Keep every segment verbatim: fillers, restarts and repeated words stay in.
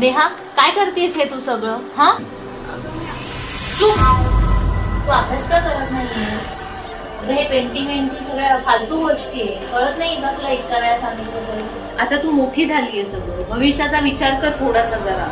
नेहा काय करतेस हे तू सगळं? हा चुप, तू अभ्यास का करत नाहीयेस? अगं हे पेंटिंग वेंटिंग सगळ्या फालतू गोष्टी आहे, कळत नाही का तुला? इतका वेळा सांगितलं तरी. आता तू मोठी झालीये, सगळं भविष्याचा विचार कर थोडासा जरा.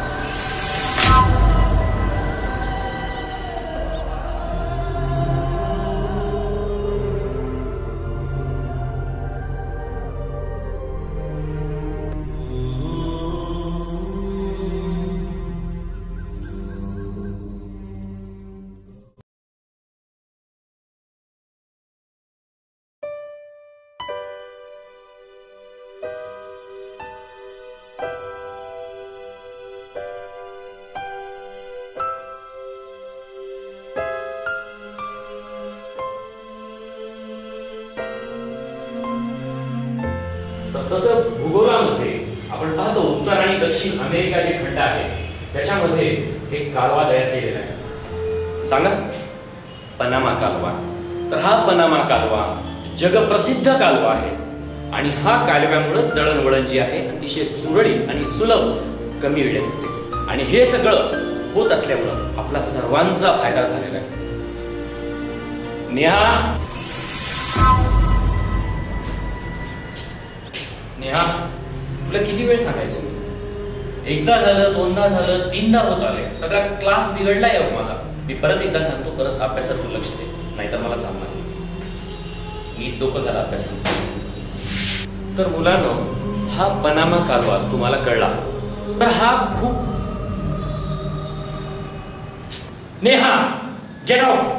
तसं भूगोलामध्ये आपण पाहतो उत्तर आणि दक्षिण अमेरिका जे खंड आहे त्याच्यामध्ये एक कालवा तयार केलेला आहे. सांगा, पनामा कालवा. तर हा पनामा कालवा जगप्रसिद्ध कालवा आहे आणि हा कालव्यामुळेच दळणवळण जी आहे अतिशय सुरळीत आणि सुलभ कमी वेळेत होते आणि हे सगळं होत असल्यामुळं आपला सर्वांचा फायदा झालेला आहे. नेहा नेहा तुला किती वेळ सांगायचं? एकदा झालं, दोनदा झालं, तीनदा होत आले, सगळा क्लास बिघडलाय माझा. मी परत एकदा सांगतो, परत अभ्यासात तू लक्ष दे, नाहीतर मला चालणार नाही. नीट डोकं घाला अभ्यासात. तर मुलांनो, हा पनामा कालवा तुम्हाला कळला तर हा खूप. Neha get out.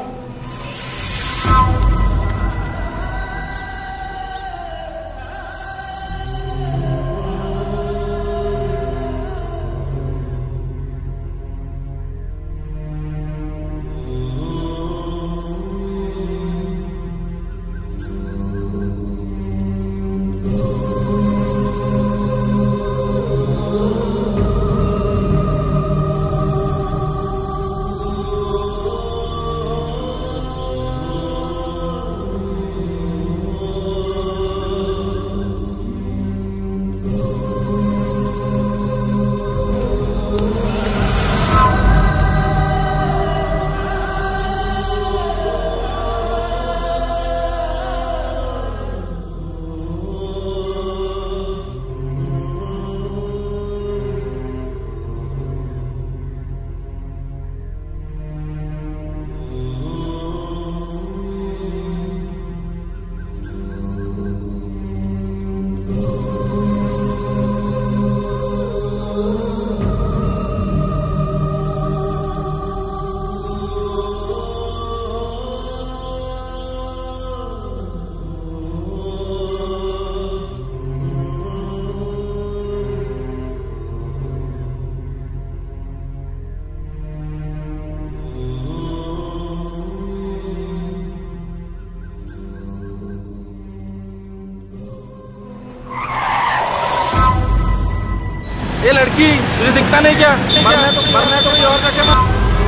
ये लड़की, तुझे दिखता नहीं क्या? मरना है तो मरना है तो कोई और जाके मर.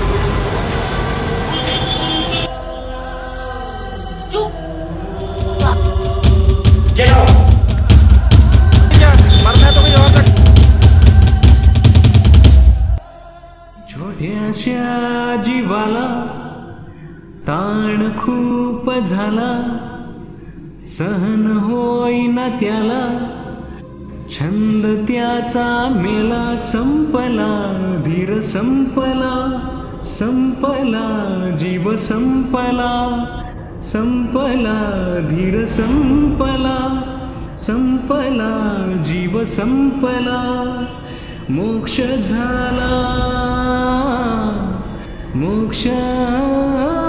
चुप. Get out. क्या मरना है तो कोई और जाके. छोट्याशा जीवाला ताण खूप झाला, सहन होईना त्याला, छंद त्याचा मेला, संपला धीर, संपला संपला जीव, संपला संपला धीर, संपला संपला जीव, संपला. मोक्ष झाला, मोक्ष